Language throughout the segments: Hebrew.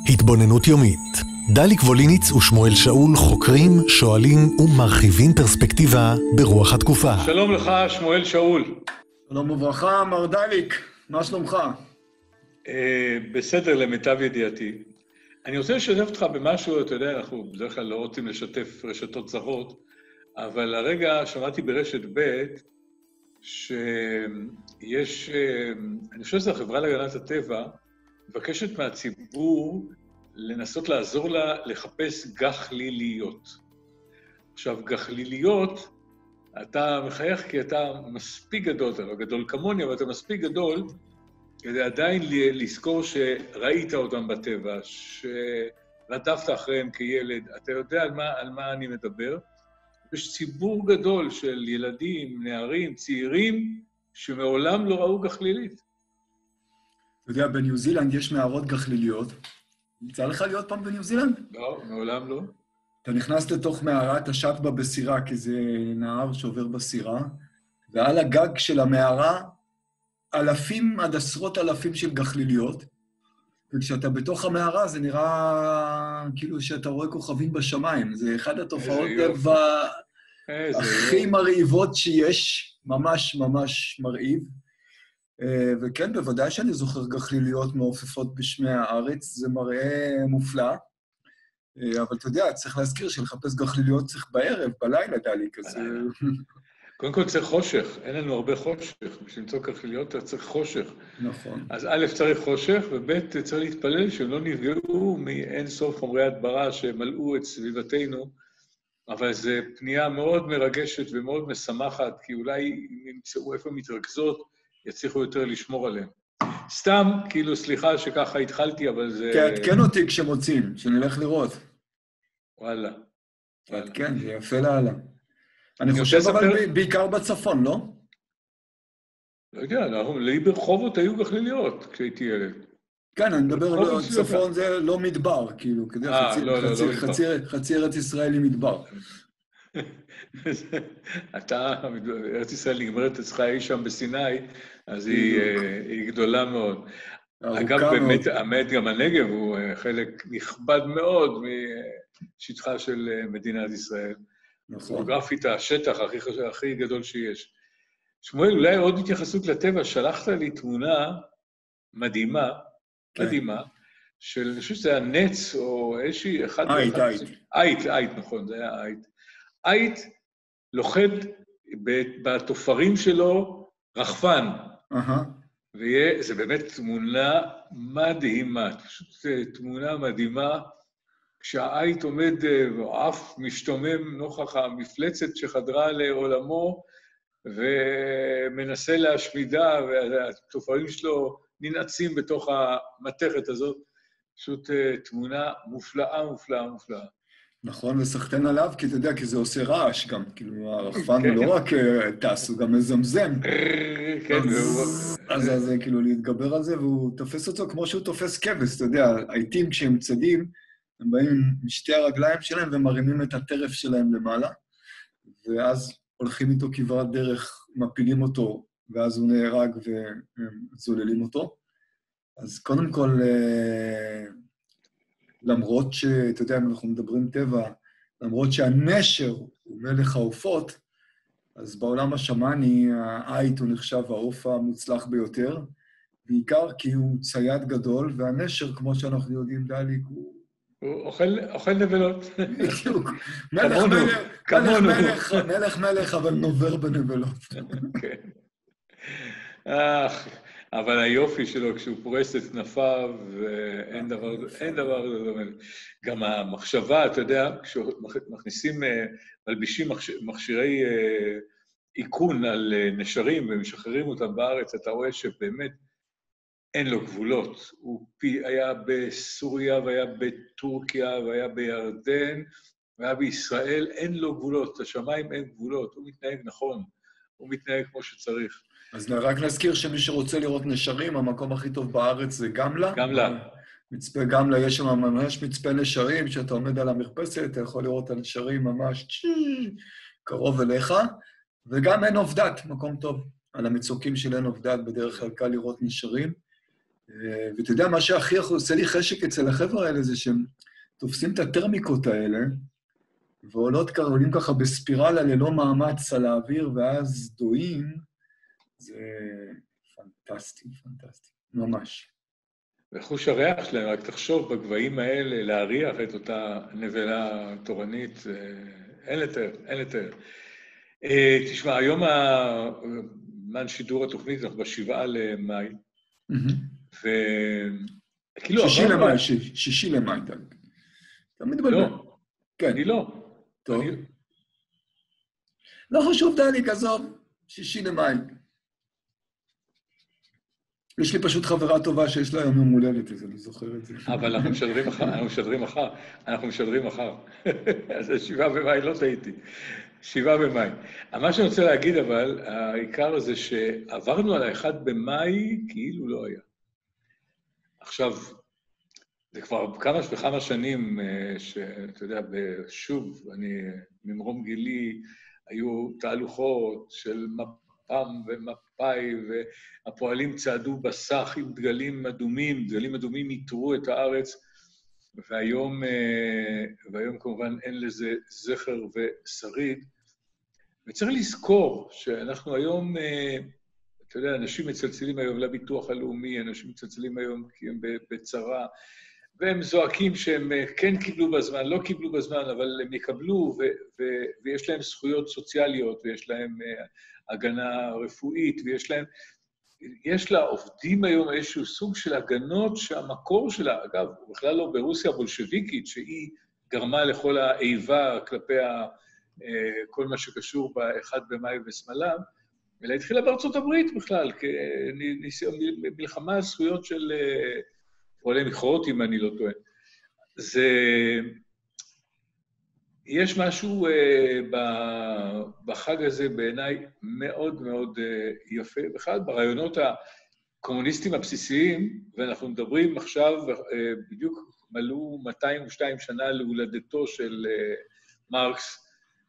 התבוננות יומית. דליק ווליניץ ושמואל שאול חוקרים, שואלים ומרחיבים פרספקטיבה ברוח התקופה. שלום לך, שמואל שאול. שלום וברכה, מר דליק. מה שלומך? בסדר, למיטב ידיעתי. אני רוצה לשתף אותך במשהו, אתה יודע, אנחנו בדרך כלל לא רוצים לשתף רשתות זרות, אבל הרגע שמעתי ברשת ב' שיש, אני חושב שזו החברה להגנת הטבע, מבקשת מהציבור לנסות לעזור לה לחפש גחליליות. עכשיו, גחליליות, אתה מחייך כי אתה מספיק גדול, אתה לא גדול כמוני, אבל אתה מספיק גדול, כדי עדיין לזכור שראית אותם בטבע, שרדפת אחריהם כילד, אתה יודע על מה אני מדבר. יש ציבור גדול של ילדים, נערים, צעירים, שמעולם לא ראו גחלילית. אתה יודע, בניו זילנד יש מערות גחליליות. יצא לך להיות פעם בניו זילנד? לא, מעולם לא. אתה נכנס לתוך מערה, אתה שט בה בסירה, כי זה נהר שעובר בסירה, ועל הגג של המערה, אלפים עד עשרות אלפים של גחליליות, וכשאתה בתוך המערה זה נראה כאילו שאתה רואה כוכבים בשמיים. זה אחד התופעות טבע הכי מרהיבות שיש, ממש ממש מרהיב. וכן, בוודאי שאני זוכר גחליליות מעופפות בשמי הארץ, זה מראה מופלא. אבל אתה יודע, צריך להזכיר שלחפש גחליליות צריך בערב, בלילה דליק, אז... קודם כל צריך חושך, אין לנו הרבה חושך, בשביל למצוא גחליליות צריך חושך. נכון. אז א' צריך חושך, וב' צריך להתפלל שהם לא נפגעו מאין סוף חומרי הדברה שמלאו את סביבתנו, אבל זו פנייה מאוד מרגשת ומאוד משמחת, כי אולי אם ימצאו איפה מתרכזות, יצליחו יותר לשמור עליהם. סתם, כאילו, סליחה שככה התחלתי, אבל זה... תעדכן אותי כשמוצאים, שנלך לראות. וואלה. כן, זה יפה להלאה. אני חושב אבל בעיקר בצפון, לא? לא יודע, לי ברחובות היו גחליליות כשהייתי ילד. כן, אני מדבר על צפון, זה לא מדבר, כאילו, כדי חצי ארץ ישראל היא מדבר. אתה, ארץ ישראל נגמרת אצלך אי שם בסיני, אז היא גדולה מאוד. אגב, באמת גם הנגב הוא חלק נכבד מאוד משטחה של מדינת ישראל. גיאוגרפית השטח הכי גדול שיש. שמואל, אולי עוד התייחסות לטבע, שלחת לי תמונה מדהימה, אני חושב שזה היה נץ או איזושהי אחד... עית, נכון, זה היה עית. עית לוחד בתופרים שלו רחפן. וזה באמת תמונה מדהימה, פשוט תמונה מדהימה, כשהעית עומד ואף משתומם נוכח המפלצת שחדרה לעולמו, ומנסה להשמידה, והתופרים שלו ננעצים בתוך המתכת הזאת, פשוט תמונה מופלאה, מופלאה, מופלאה. נכון, וסחטן עליו, כי אתה יודע, כי זה עושה רעש גם, כאילו, הרחפן הוא לא רק טס, הוא גם מזמזם. כן, אז זה כאילו להתגבר על זה, והוא תופס אותו כמו שהוא תופס כבש, אתה יודע, העיתים כשהם צדים, הם באים עם שתי הרגליים שלהם ומרימים את הטרף שלהם למעלה, ואז הולכים איתו כברת דרך, מפילים אותו, ואז הוא נהרג וזוללים אותו. אז קודם כל, למרות שאתה יודע, אם אנחנו מדברים טבע, למרות שהנשר הוא מלך העופות, אז בעולם השמאני, העית הוא נחשב העוף המוצלח ביותר, בעיקר כי הוא צייד גדול, והנשר, כמו שאנחנו יודעים, דליק, הוא אוכל נבלות. בדיוק. מלך, אבל נובר בנבלות. כן. אבל היופי שלו, כשהוא פורס את כנפיו, אין דבר דומה. גם המחשבה, אתה יודע, כשמכניסים, מלבישים מכשירי איכון על נשרים ומשחררים אותם בארץ, אתה רואה שבאמת אין לו גבולות. הוא היה בסוריה, והיה בטורקיה, והיה בירדן, והיה בישראל, אין לו גבולות. השמיים אין גבולות, הוא מתנהג נכון, הוא מתנהג כמו שצריך. אז רק נזכיר שמי שרוצה לראות נשרים, המקום הכי טוב בארץ זה גמלה. מצפה גמלה, יש שם ממש מצפה נשרים, שאתה עומד על המרפסת, אתה יכול לראות את הנשרים ממש קרוב אליך, וגם אין עובדת, מקום טוב. על המצוקים של אין עובדת, בדרך כלל קל לראות נשרים. ואתה יודע, מה שהכי עושה לי חשק אצל החבר'ה האלה זה שהם תופסים את הטרמיקות האלה, ועולים ככה בספירלה ללא מאמץ על האוויר, ואז דועים, זה פנטסטי, פנטסטי, ממש. וחוש הריח שלהם, רק תחשוב בגבהים האלה, להריח את אותה נבלה תורנית, אין לתאר, אין לתאר. תשמע, היום מן שידור התוכנית, אנחנו ב7 למאי, וכאילו... 6 למאי, אתה מתבלבל. לא, אני לא. טוב. לא חשוב, דני, כזאת, 6 למאי. יש לי פשוט חברה טובה שיש לה יום יום הולדת, אז אני זוכר את זה. אבל אנחנו משדרים מחר. אז 7 במאי, לא טעיתי. 7 במאי. מה שאני רוצה להגיד, אבל, העיקר זה שעברנו על ה1 במאי, כאילו לא היה. עכשיו, זה כבר כמה שנים שאתה יודע, שוב, ממרום גילי, היו תהלוכות של מפ"ם ומפאי, והפועלים צעדו בסך עם דגלים אדומים יתרו את הארץ, והיום כמובן אין לזה זכר ושריד. וצריך לזכור שאנחנו היום, אתה יודע, אנשים מצלצלים היום לביטוח הלאומי, אנשים מצלצלים היום כי הם בצרה, והם זועקים שהם כן קיבלו בזמן, לא קיבלו בזמן, אבל הם יקבלו, ויש להם זכויות סוציאליות, ויש להם הגנה רפואית, יש לעובדים היום איזשהו סוג של הגנות שהמקור שלה, אגב, הוא בכלל לא ברוסיה הבולשביקית, שהיא גרמה לכל האיבה כלפי כל מה שקשור ב1 במאי ושמאליו, אלא התחילה בארצות הברית בכלל, מלחמה על זכויות של פועלי מכרות, אם אני לא טועה. יש משהו בחג הזה בעיניי מאוד מאוד יפה, בכלל ברעיונות הקומוניסטיים הבסיסיים, ואנחנו מדברים עכשיו, בדיוק מלאו 202 שנה להולדתו של מרקס,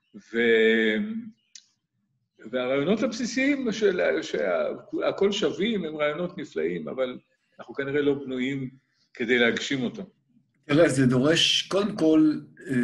והרעיונות הבסיסיים שהכל שווים הם רעיונות נפלאים, אבל אנחנו כנראה לא בנויים כדי להגשים אותם. תראה, זה דורש, קודם כל,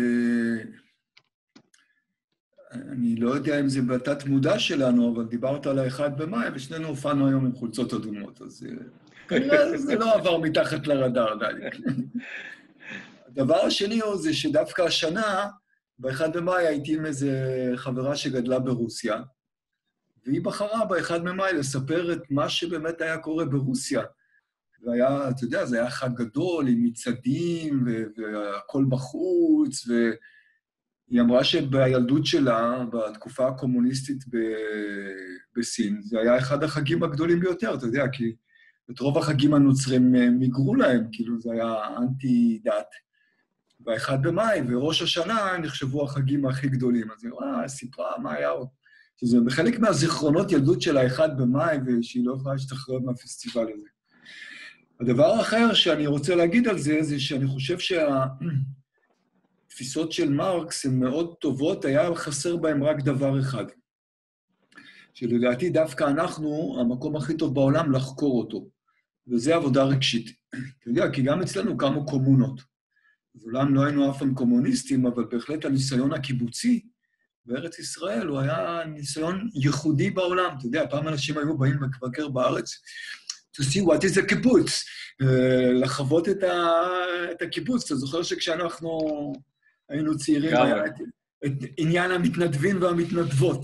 אני לא יודע אם זה בתת מודע שלנו, אבל דיברת על ה1 במאי, ושנינו הופענו היום עם חולצות אדומות, אז כנראה זה לא עבר מתחת לרדאר, דליק. הדבר השני הוא זה שדווקא השנה, ב1 במאי הייתי עם איזה חברה שגדלה ברוסיה, והיא בחרה ב1 במאי לספר את מה שבאמת היה קורה ברוסיה. והיה, אתה יודע, זה היה חג גדול עם מצעדים והכל בחוץ, והיא אמרה שבילדות שלה, בתקופה הקומוניסטית בסין, זה היה אחד החגים הגדולים ביותר, אתה יודע, כי את רוב החגים הנוצרים מיגרו להם, כאילו זה היה אנטי דת. ב1 במאי וראש השנה נחשבו החגים הכי גדולים. אז היא סיפרה מה היה עוד. שזה בחלק מהזיכרונות ילדות של ה1 במאי, ושהיא לא יכולה להשתחרר מהפסטיבל הזה. הדבר האחר שאני רוצה להגיד על זה, זה שאני חושב שהתפיסות של מרקס הן מאוד טובות, היה חסר בהן רק דבר אחד. שלדעתי דווקא אנחנו, המקום הכי טוב בעולם לחקור אותו. וזה עבודה רגשית. אתה יודע, כי גם אצלנו קמו קומונות. אז אולי לא היינו אף פעם קומוניסטים, אבל בהחלט הניסיון הקיבוצי בארץ ישראל הוא היה ניסיון ייחודי בעולם. אתה יודע, פעם אנשים היו באים לבקר בארץ, to see what is a קיבוץ, לחוות את הקיבוץ. אתה זוכר שכשאנחנו היינו צעירים, היה את עניין המתנדבים והמתנדבות.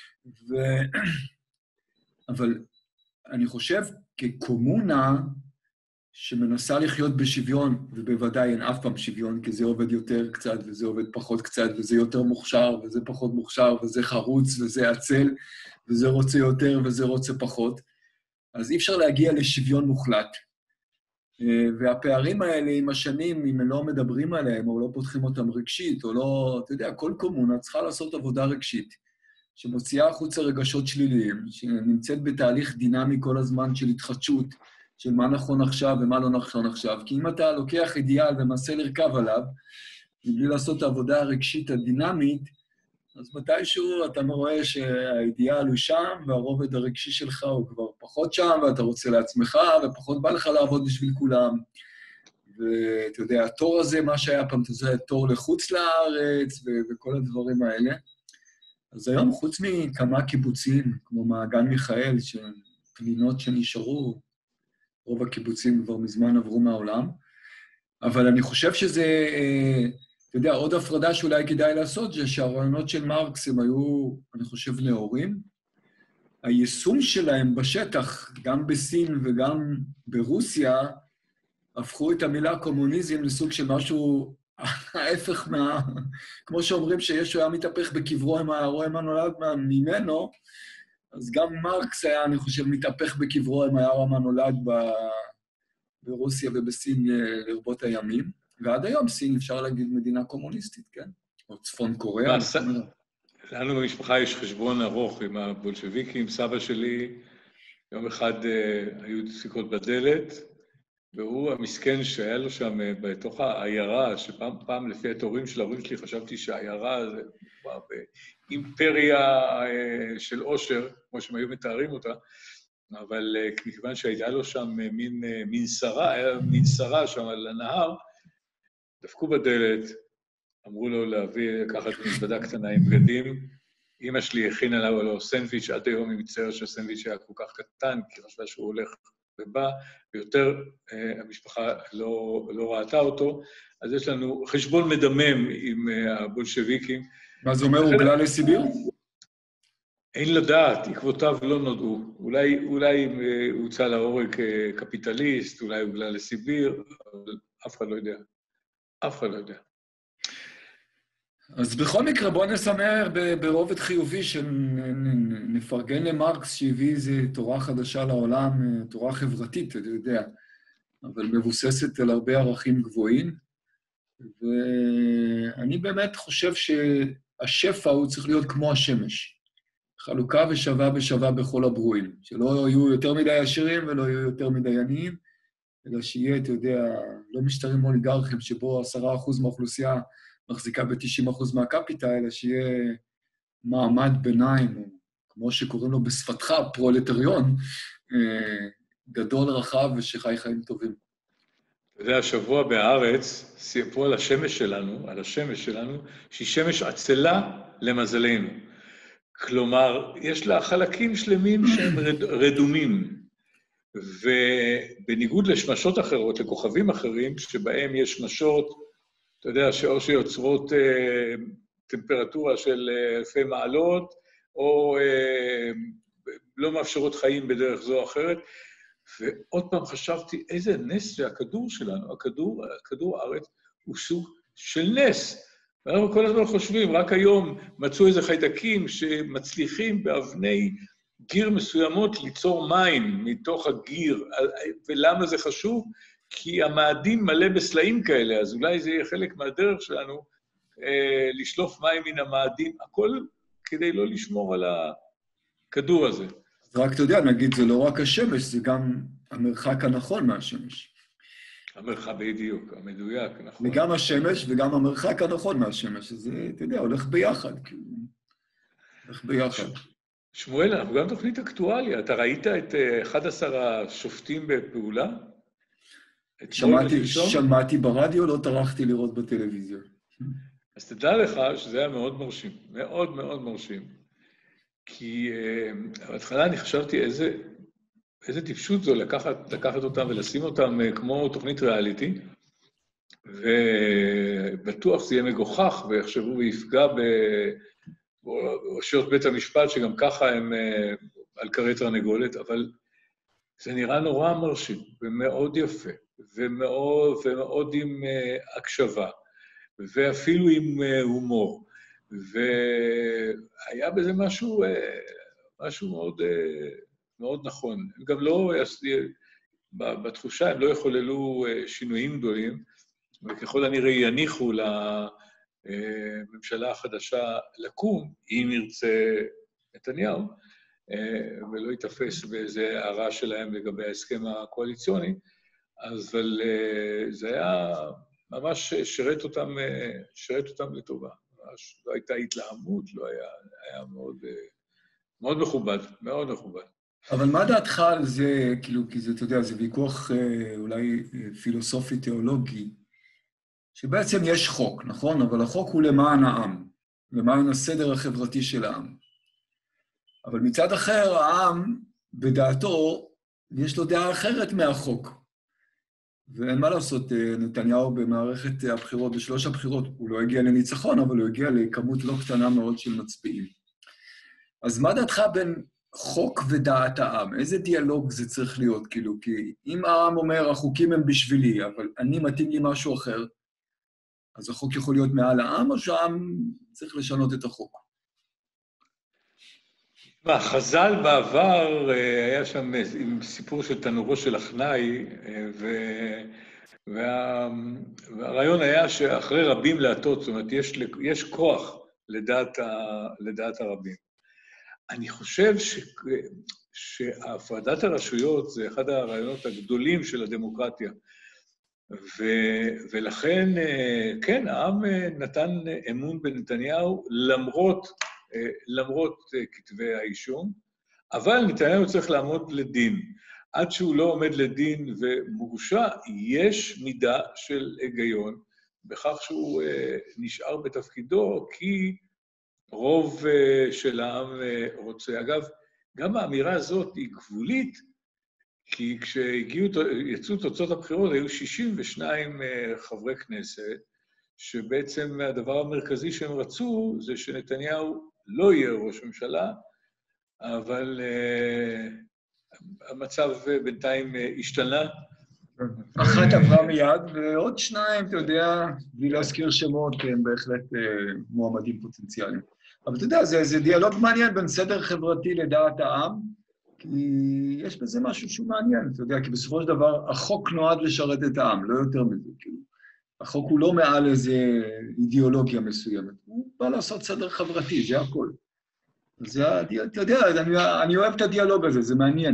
אבל אני חושב, כקומונה שמנסה לחיות בשוויון, ובוודאי אין אף פעם שוויון, כי זה עובד יותר קצת, וזה עובד פחות קצת, וזה יותר מוכשר, וזה פחות מוכשר, וזה חרוץ, וזה עצל, וזה רוצה יותר, וזה רוצה פחות. אז אי אפשר להגיע לשוויון מוחלט. והפערים האלה עם השנים, אם הם לא מדברים עליהם, או לא פותחים אותם רגשית, או לא, אתה יודע, כל קומונה צריכה לעשות עבודה רגשית, שמוציאה החוצה רגשות שליליים, שנמצאת בתהליך דינמי כל הזמן של התחדשות, של מה נכון עכשיו ומה לא נכון עכשיו. כי אם אתה לוקח אידיאל ומנסה לרכב עליו, מבלי לעשות את העבודה הרגשית הדינמית, אז מתישהו אתה רואה שהאידיאל הוא שם, והרובד הרגשי שלך הוא כבר פחות שם, ואתה רוצה לעצמך, ופחות בא לך לעבוד בשביל כולם. ואתה יודע, התור הזה, מה שהיה פעם, אתה יודע, תור לחוץ לארץ, וכל הדברים האלה. אז היום, חוץ מכמה קיבוצים, כמו מעגן מיכאל, פנינות שנשארו, רוב הקיבוצים כבר מזמן עברו מהעולם, אבל אני חושב שזה, אתה יודע, עוד הפרדה שאולי כדאי לעשות, זה שהרעיונות של מרקס הם היו, אני חושב, נאורים. היישום שלהם בשטח, גם בסין וגם ברוסיה, הפכו את המילה קומוניזם לסוג של משהו ההפך כמו שאומרים שישו היה מתהפך בקברו אם הרואה מה נולד ממנו, אז גם מרקס היה, אני חושב, מתהפך בקברו אם היה מה נולד ברוסיה ובסין לרבות הימים, ועד היום סין אפשר להגיד מדינה קומוניסטית, כן? או צפון קוריאה. לנו במשפחה יש חשבון ארוך עם הבולשוויקים, סבא שלי, יום אחד היו דפיקות בדלת, והוא המסכן שהיה לו שם בתוך העיירה, שפעם לפי התיאורים של ההורים שלי חשבתי שהעיירה זה אימפריה של עושר, כמו שהם היו מתארים אותה, אבל מכיוון שהייתה לו שם מין שרה, היה מין שרה שם על הנהר, דפקו בדלת, אמרו לו להביא, לקחת מזוודה קטנה עם בגדים, אמא שלי הכינה לו סנדוויץ', עד היום היא מצטערת שהסנדוויץ' היה כל כך קטן, כי חשבה שהוא הולך ובא, ויותר המשפחה לא ראתה אותו, אז יש לנו חשבון מדמם עם הבולשוויקים. מה זה אומר, הוגלה לסיביר? אין לדעת, עקבותיו לא נודעו. אולי הוצא להורג כקפיטליסט, אולי הוגלה לסיביר, אבל אף אחד לא יודע. אף אחד לא יודע. אז בכל מקרה, בוא נסמר ברובד חיובי שנפרגן למרקס שהביא איזו תורה חדשה לעולם, תורה חברתית, אתה יודע, אבל מבוססת על הרבה ערכים גבוהים, ואני באמת חושב שהשפע הוא צריך להיות כמו השמש, חלוקה ושווה בשווה בכל הברואים, שלא יהיו יותר מדי עשירים ולא יהיו יותר מדי עניים, אלא שיהיה, אתה יודע, לא משטרים אוליגרכים שבו 10% מהאוכלוסייה מחזיקה ב-90% מהקפיטה, אלא שיהיה מעמד ביניים, כמו שקוראים לו בשפתך, פרולטריון, גדול רחב ושחי חיים טובים. אתה יודע, השבוע בהארץ סיפרו על השמש שלנו, שהיא שמש עצלה למזלנו. כלומר, יש לה חלקים שלמים שהם רדומים, ובניגוד לשמשות אחרות, לכוכבים אחרים, שבהם יש שמשות, אתה יודע, או שיוצרות טמפרטורה של אלפי מעלות, או לא מאפשרות חיים בדרך זו או אחרת. ועוד פעם חשבתי, איזה נס זה הכדור שלנו. הכדור הארץ הוא סוג של נס. ואנחנו כל הזמן חושבים, רק היום מצאו איזה חיידקים שמצליחים באבני גיר מסוימות ליצור מים מתוך הגיר. ולמה זה חשוב? כי המאדים מלא בסלעים כאלה, אז אולי זה יהיה חלק מהדרך שלנו לשלוף מים מן המאדים, הכל כדי לא לשמור על הכדור הזה. רק אתה יודע, נגיד, זה לא רק השמש, זה גם המרחק הנכון מהשמש. המרחק בדיוק, המדויק, נכון. וגם השמש וגם המרחק הנכון מהשמש, זה, אתה יודע, הולך ביחד, כאילו. הולך ביחד. שמואל, אנחנו גם תוכנית אקטואליה. אתה ראית את 11 השופטים בפעולה? שמעתי ברדיו, לא טרחתי לראות בטלוויזיה. אז תדע לך שזה היה מאוד מרשים, מאוד מאוד מרשים. כי בהתחלה אני חשבתי איזה טיפשות זו לקחת אותם ולשים אותם כמו תוכנית ריאליטי, ובטוח זה יהיה מגוחך, ויחשבו ויפגע ברשויות בית המשפט, שגם ככה הם על כרי תרנגולת, אבל זה נראה נורא מרשים, ומאוד יפה, ומאוד עם הקשבה, ואפילו עם הומור. והיה בזה משהו מאוד, מאוד נכון. הם גם לא, בתחושה הם לא יכוללו שינויים גדולים, וככל הנראה יניחו לממשלה החדשה לקום, אם ירצה נתניהו, ולא יתפס באיזה הערה שלהם לגבי ההסכם הקואליציוני, אבל זה היה ממש שרת אותם לטובה. לא הייתה התלהמות, היה מאוד מכובד, מאוד מכובד. אבל מה דעתך על זה, כאילו, כי זה, אתה יודע, זה ויכוח אולי פילוסופי-תיאולוגי, שבעצם יש חוק, נכון? אבל החוק הוא למען העם, למען הסדר החברתי של העם. אבל מצד אחר, העם, בדעתו, יש לו דעה אחרת מהחוק. ואין מה לעשות, נתניהו במערכת הבחירות, בשלוש הבחירות, הוא לא הגיע לניצחון, אבל הוא הגיע לכמות לא קטנה מאוד של מצביעים. אז מה דעתך בין חוק ודעת העם? איזה דיאלוג זה צריך להיות, כאילו? כי אם העם אומר, החוקים הם בשבילי, אבל אני מתאים לי משהו אחר, אז החוק יכול להיות מעל העם, או שהעם צריך לשנות את החוק? חז"ל בעבר היה שם עם סיפור של תנורו של אחנאי, והרעיון היה שאחרי רבים להטות, זאת אומרת, יש כוח לדעת הרבים. אני חושב שהפרדת הרשויות זה אחד הרעיונות הגדולים של הדמוקרטיה, ולכן, כן, העם נתן אמון בנתניהו למרות כתבי האישום, אבל נתניהו צריך לעמוד לדין. עד שהוא לא עומד לדין ומורשע, יש מידה של היגיון בכך שהוא נשאר בתפקידו, כי רוב של העם רוצה. אגב, גם האמירה הזאת היא גבולית, כי כשיצאו תוצאות הבחירות, היו 62 חברי כנסת, שבעצם הדבר המרכזי שהם רצו זה שנתניהו לא יהיה ראש ממשלה, אבל המצב בינתיים השתנה. אחת עברה מיד, ועוד שניים, אתה יודע, בלי להזכיר שמות, הם בהחלט מועמדים פוטנציאליים. אבל אתה יודע, זה דיאלוג מעניין בין סדר חברתי לדעת העם, כי יש בזה משהו שהוא מעניין, אתה יודע, כי בסופו של דבר החוק נועד לשרת את העם, לא יותר מזה, כאילו. החוק הוא לא מעל איזה אידיאולוגיה מסוימת, הוא בא לעשות סדר חברתי, זה הכל. אתה יודע, אני אוהב את הדיאלוג הזה, זה מעניין.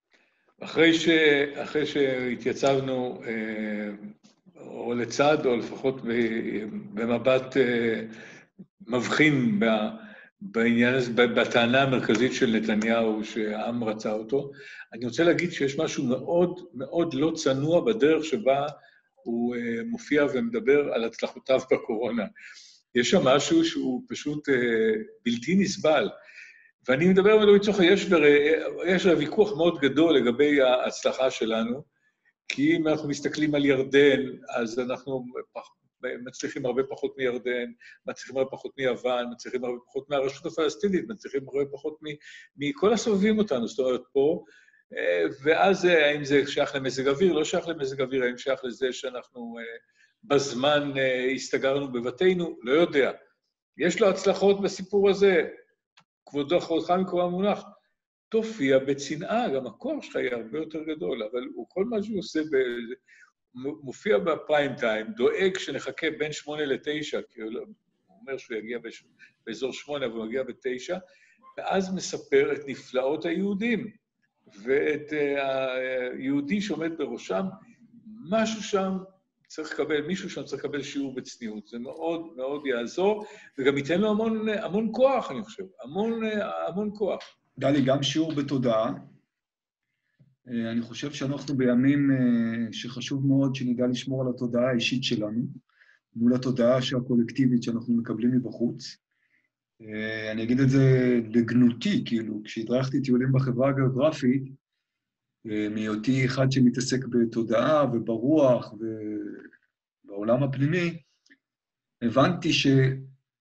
אחרי שהתייצבנו, או לצד, או לפחות במבט מבחין בעניין הזה, בטענה המרכזית של נתניהו, שהעם רצה אותו, אני רוצה להגיד שיש משהו מאוד מאוד לא צנוע בדרך שבה הוא מופיע ומדבר על הצלחותיו בקורונה. יש שם משהו שהוא פשוט בלתי נסבל. ואני מדבר על מצורך, יש ויכוח מאוד גדול לגבי ההצלחה שלנו, כי אם אנחנו מסתכלים על ירדן, אז אנחנו מצליחים הרבה פחות מירדן, מצליחים הרבה פחות מיוון, מצליחים הרבה פחות מהרשות הפלסטינית, מצליחים הרבה פחות מכל הסובבים אותנו, זאת אומרת פה, ואז האם זה שייך למזג אוויר, לא שייך למזג אוויר, האם שייך לזה שאנחנו בזמן הסתגרנו בבתינו, לא יודע. יש לו הצלחות בסיפור הזה, כבודך מקורא המונח, תופיע בצנעה, גם הכוח שלך יהיה הרבה יותר גדול, אבל כל מה שהוא עושה מופיע בפריים טיים, דואג שנחכה בין 8 ל-9, כי הוא אומר שהוא יגיע באזור 8, אבל הוא יגיע ב-9, ואז מספר את נפלאות היהודים, ואת היהודי שעומד בראשם, מישהו שם צריך לקבל שיעור בצניעות. זה מאוד מאוד יעזור, וגם ייתן לו המון כוח, אני חושב, המון כוח. דלי, גם שיעור בתודעה. אני חושב שאנחנו בימים שחשוב מאוד שנדע לשמור על התודעה האישית שלנו, מול התודעה הקולקטיבית שאנחנו מקבלים מבחוץ. אני אגיד את זה לגנותי, כאילו, כשהדרכתי טיולים בחברה הגיאוגרפית, מהיותי אחד שמתעסק בתודעה וברוח ובעולם הפנימי, הבנתי שזה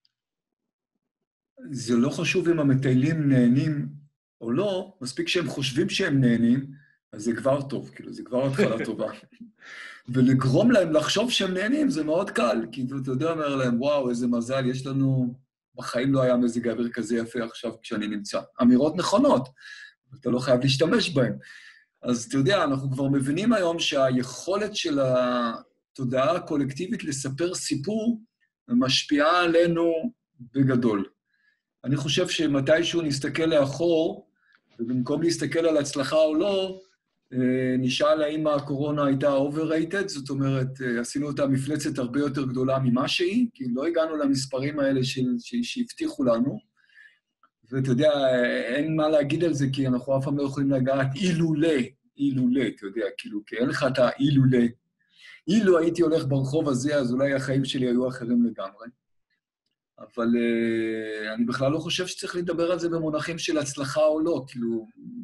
לא חשוב אם המטיילים נהנים או לא, מספיק שהם חושבים שהם נהנים, אז זה כבר טוב, כאילו, זה כבר התחלה טובה. ולגרום להם לחשוב שהם נהנים זה מאוד קל, כי אתה יודע, אומר להם, וואו, איזה מזל, יש לנו, בחיים לא היה מזג האוויר כזה יפה עכשיו כשאני נמצא. אמירות נכונות, אתה לא חייב להשתמש בהן. אז אתה יודע, אנחנו כבר מבינים היום שהיכולת של התודעה הקולקטיבית לספר סיפור משפיעה עלינו בגדול. אני חושב שמתישהו נסתכל לאחור, ובמקום להסתכל על הצלחה או לא, נשאל האם הקורונה הייתה overrated, זאת אומרת, עשינו אותה מפלצת הרבה יותר גדולה ממה שהיא, כי לא הגענו למספרים האלה שהבטיחו לנו, ואתה יודע, אין מה להגיד על זה, כי אנחנו אף פעם לא יכולים לגעת אילולה, אתה יודע, כאילו, כי אין לך את האילולה. אילו הייתי הולך ברחוב הזה, אז אולי החיים שלי היו אחרים לגמרי. אבל אני בכלל לא חושב שצריך לדבר על זה במונחים של הצלחה או לא, כאילו,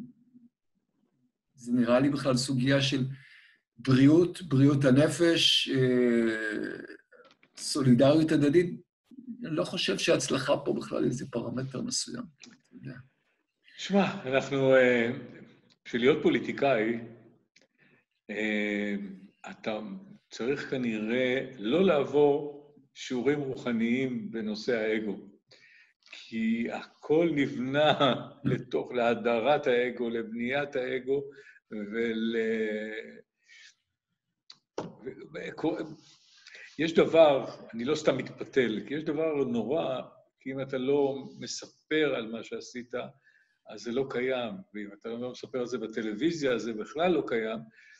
זה נראה לי בכלל סוגיה של בריאות הנפש, סולידריות הדדית. אני לא חושב שההצלחה פה בכלל איזה פרמטר מסוים. שמע, אנחנו, בשביל להיות פוליטיקאי, אתה צריך כנראה לא לעבור שיעורים רוחניים בנושא האגו. כי הכל נבנה לתוך, להדרת האגו, לבניית האגו, יש דבר, אני לא סתם מתפתל, כי יש דבר נורא, כי אם אתה לא מספר על מה שעשית, אז זה לא קיים, ואם אתה לא מספר על זה בטלוויזיה, זה בכלל לא קיים,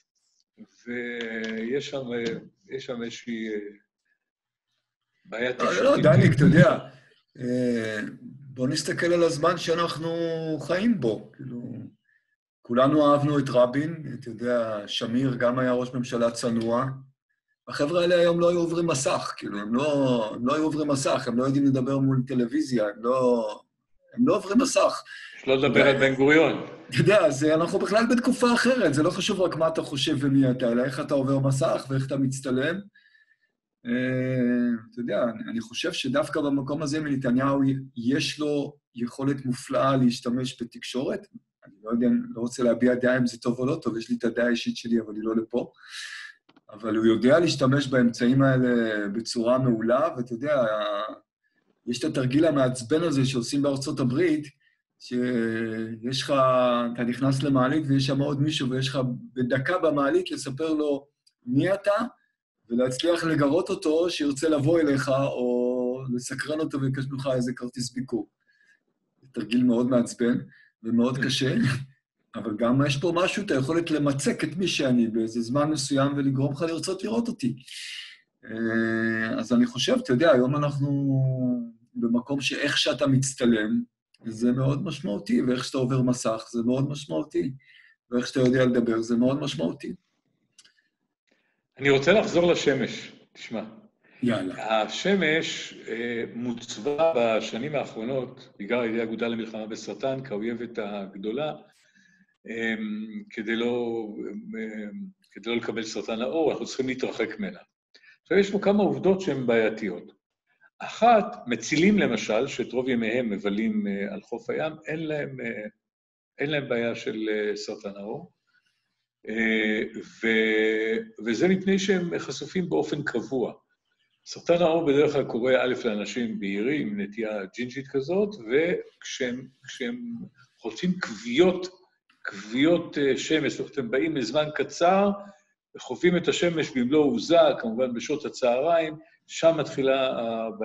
ויש שם איזושהי בעיה תקשורתית. לא, דניק, אתה יודע, בוא נסתכל על הזמן שאנחנו חיים בו, כאילו, כולנו אהבנו את רבין, אתה יודע, שמיר גם היה ראש ממשלה צנוע, החבר'ה האלה היום לא היו עוברים מסך, כאילו, הם לא היו עוברים מסך, הם לא יודעים לדבר מול טלוויזיה, הם לא עוברים מסך. לא לדבר על בן גוריון. אתה יודע, אנחנו בכלל בתקופה אחרת, זה לא חשוב רק מה אתה חושב ומי אתה, אלא איך אתה עובר מסך ואיך אתה מצטלם. אתה יודע, אני חושב שדווקא במקום הזה מנתניהו יש לו יכולת מופלאה להשתמש בתקשורת. אני לא יודע, לא רוצה להביע דעה אם זה טוב או לא טוב, יש לי את הדעה האישית שלי, אבל היא לא לפה. אבל הוא יודע להשתמש באמצעים האלה בצורה מעולה, ואתה יודע, יש את התרגיל המעצבן הזה שעושים בארצות הברית, שיש לך, אתה נכנס למעלית ויש שם עוד מישהו, ויש לך בדקה במעלית לספר לו מי אתה, ולהצליח לגרות אותו שירצה לבוא אליך, או לסקרן אותו ולקש ממך איזה כרטיס ביקור. זה תרגיל מאוד מעצבן ומאוד קשה, אבל גם יש פה משהו, אתה יכולת למצק את מי שאני באיזה זמן מסוים ולגרום לך לרצות לראות אותי. אז אני חושב, אתה יודע, היום אנחנו במקום שאיך שאתה מצטלם, זה מאוד משמעותי, ואיך שאתה עובר מסך זה מאוד משמעותי, ואיך שאתה יודע לדבר זה מאוד משמעותי. אני רוצה לחזור לשמש, תשמע. יאללה. השמש מוצבה בשנים האחרונות, בגלל על ידי האגודה למלחמה בסרטן, כאויבת הגדולה, כדי לא לקבל סרטן העור, אנחנו צריכים להתרחק ממנה. עכשיו, יש פה כמה עובדות שהן בעייתיות. אחת, מצילים למשל, שאת רוב ימיהם מבלים על חוף הים, אין להם בעיה של סרטן העור, וזה מפני שהם חשופים באופן קבוע. סרטן העור בדרך כלל קורה א' לאנשים בהירים, עם נטייה ג'ינג'ית כזאת, וכשהם חוטפים כוויות שמש, זאת אומרת, הם באים לזמן קצר, וחווים את השמש במלוא עוזה, כמובן בשעות הצהריים, שם מתחילה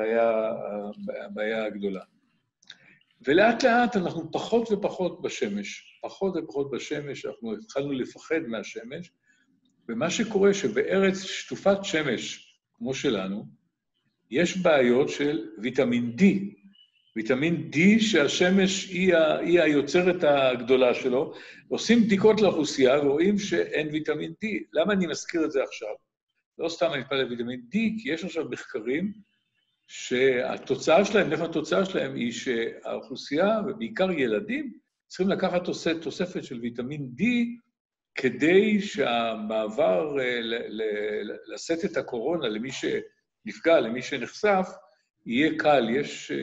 הבעיה הגדולה. ולאט לאט אנחנו פחות ופחות בשמש, אנחנו התחלנו לפחד מהשמש, ומה שקורה שבארץ שטופת שמש, כמו שלנו, יש בעיות של ויטמין D. ויטמין D שהשמש היא היוצרת הגדולה שלו, עושים בדיקות לאוכלוסייה ורואים שאין ויטמין D. למה אני מזכיר את זה עכשיו? לא סתם אני מתפעל לויטמין D, כי יש עכשיו מחקרים שהתוצאה שלהם היא שהאוכלוסייה, ובעיקר ילדים, צריכים לקחת תוספת של ויטמין D, כדי שהמעבר לשאת את הקורונה למי שנפגע, למי שנחשף, יהיה קל. יש,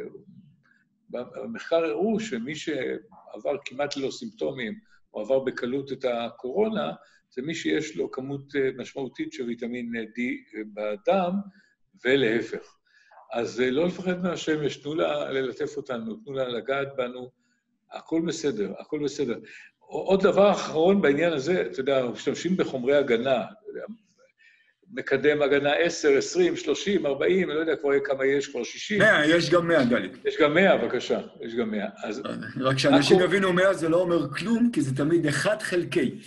במחקר הראו שמי שעבר כמעט ללא סימפטומים, או עבר בקלות את הקורונה, זה מי שיש לו כמות משמעותית של ויטמין D בדם, ולהפך. אז לא לפחד מהשמש, תנו לה ללטף אותנו, תנו לה לגעת בנו, הכל בסדר, הכל בסדר. עוד דבר אחרון בעניין הזה, אתה יודע, משתמשים בחומרי הגנה, מקדם הגנה 10, 20, 30, 40, אני לא יודע כבר כמה יש, כבר 60. 100, יש גם 100, דליק. יש גם 100, בבקשה, יש גם 100. רק שאנשים יבינו 100 זה לא אומר כלום, כי זה תמיד 1 חלקי.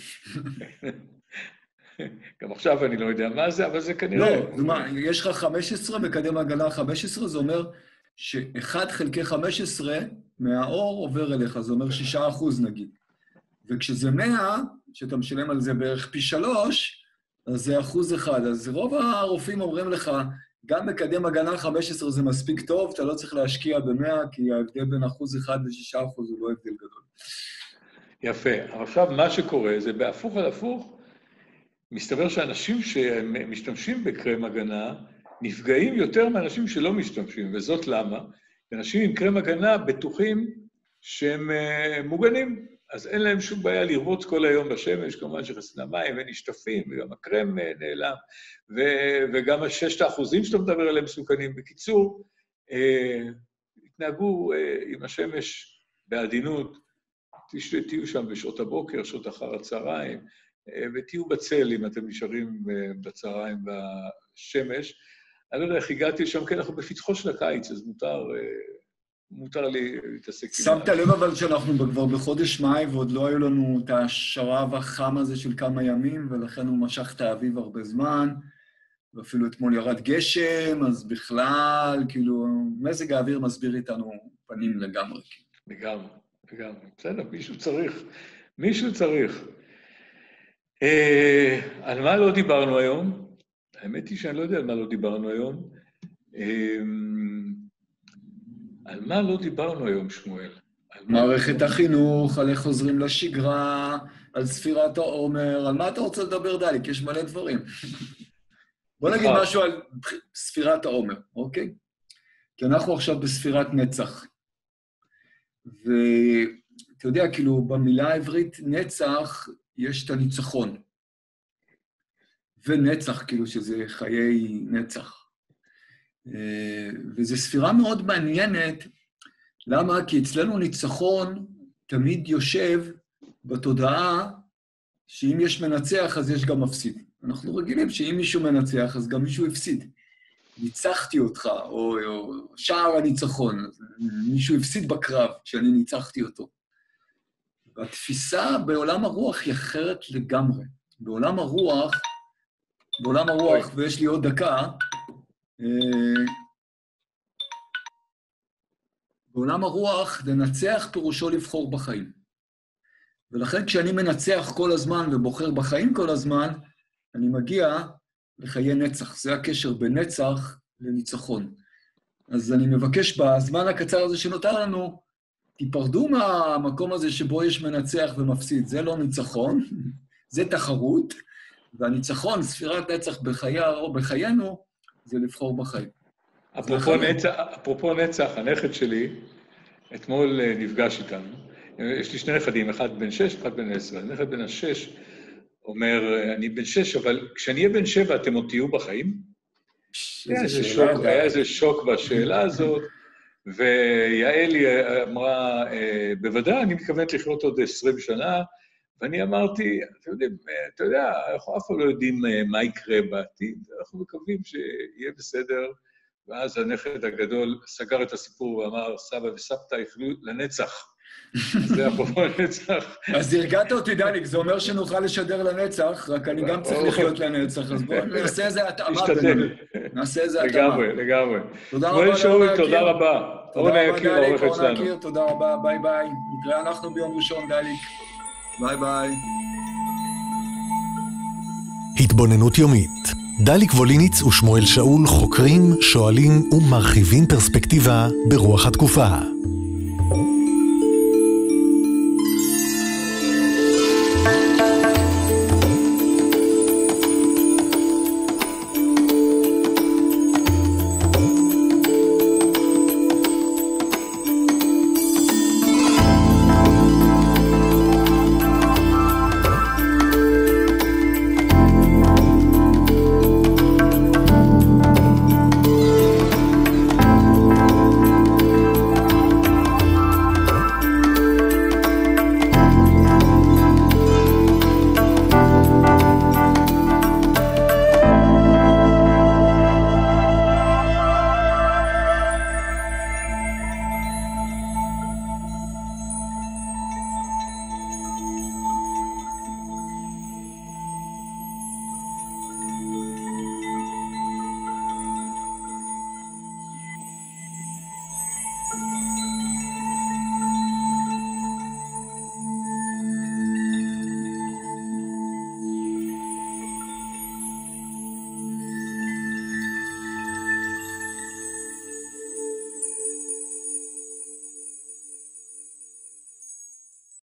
גם עכשיו אני לא יודע מה זה, אבל זה כנראה... לא, זאת אומרת, יש לך 15, מקדם הגנה 15, זה אומר ש1 חלקי 15 מהאור עובר אליך, זה אומר 6% נגיד. וכשזה 100, שאתה משלם על זה בערך פי 3, אז זה 1%. אז רוב הרופאים אומרים לך, גם מקדם הגנה 15 זה מספיק טוב, אתה לא צריך להשקיע ב100, כי ההבדל בין 1% ל6% הוא לא הבדל גדול. יפה. אבל עכשיו מה שקורה זה בהפוך על הפוך, מסתבר שאנשים שמשתמשים בקרם הגנה, נפגעים יותר מאנשים שלא משתמשים, וזאת למה? אנשים עם קרם הגנה בטוחים שהם מוגנים, אז אין להם שום בעיה לרבוץ כל היום בשמש, כמובן שחסין המים ונשטפים, וגם הקרם נעלם, וגם 6% שאתה מדבר עליהם מסוכנים. בקיצור, התנהגו עם השמש בעדינות, תהיו שם בשעות הבוקר, שעות אחר הצהריים, ותהיו בצל אם אתם נשארים בצהריים בשמש. אני לא יודע איך הגעתי לשם, כן, אנחנו בפתחו של הקיץ, אז מותר לי להתעסק. שמת לב אבל שאנחנו כבר בחודש מאי, ועוד לא היו לנו את השרב החם הזה של כמה ימים, ולכן הוא משך את האביב הרבה זמן, ואפילו אתמול ירד גשם, אז בכלל, כאילו, מזג האוויר מסביר איתנו פנים לגמרי. לגמרי. בסדר, מישהו צריך. על מה לא דיברנו היום? האמת היא שאני לא יודע על מה לא דיברנו היום. על מה לא דיברנו היום, שמואל? מערכת החינוך, על איך חוזרים לשגרה, על ספירת העומר, על מה אתה רוצה לדבר, דליק? יש מלא דברים. בוא נגיד משהו על ספירת העומר, אוקיי? כי אנחנו עכשיו בספירת נצח. ואתה יודע, כאילו, במילה העברית נצח יש את הניצחון. ונצח, כאילו, שזה חיי נצח. וזו ספירה מאוד מעניינת. למה? כי אצלנו ניצחון תמיד יושב בתודעה שאם יש מנצח, אז יש גם מפסיד. אנחנו רגילים שאם מישהו מנצח, אז גם מישהו הפסיד. ניצחתי אותך, או שער הניצחון. מישהו הפסיד בקרב שאני ניצחתי אותו. והתפיסה בעולם הרוח היא אחרת לגמרי. בעולם הרוח, ויש לי עוד דקה, בעולם הרוח, לנצח פירושו לבחור בחיים. ולכן כשאני מנצח כל הזמן ובוחר בחיים כל הזמן, אני מגיע לחיי נצח. זה הקשר בין נצח לניצחון. אז אני מבקש בזמן הקצר הזה שנותר לנו, תיפרדו מהמקום הזה שבו יש מנצח ומפסיד. זה לא ניצחון, זה תחרות, והניצחון, ספירת נצח בחיינו, זה לבחור בחיים. אפרופו נצח, הנכד שלי, אתמול נפגש איתנו. יש לי 2 נכדים, אחד בן 6, אחד בן 10. הנכד בן 6 אומר, אני בן 6, אבל כשאני אהיה בן 7, אתם עוד תהיו בחיים? היה איזה שוק בשאלה הזאת, ויעלי אמרה, בוודאי, אני מתכוונת לחיות עוד 20 שנה, ואני אמרתי, אתה יודע, אנחנו אף פעם לא יודעים מה יקרה בעתיד, אנחנו מקווים שיהיה בסדר, ואז הנכד הגדול סגר את הסיפור ואמר, סבא וסבתא יחיו לנצח. זה אפרופו נצח. אז הרגעת אותי, דליק, זה אומר שנוכל לשדר לנצח, רק אני גם צריך לחיות לנצח, אז בואו נעשה איזה התאמה בינינו. נעשה איזה התאמה. לגמרי. תודה רבה, תודה רבה. אורנה יקיר, העורך אצלנו. תודה רבה, ביי ביי. נתראה אנחנו ביום ראשון, דליק. ביי ביי. התבוננות יומית. דליק ווליניץ ושמואל שאול חוקרים, שואלים ומרחיבים פרספקטיבה ברוח התקופה.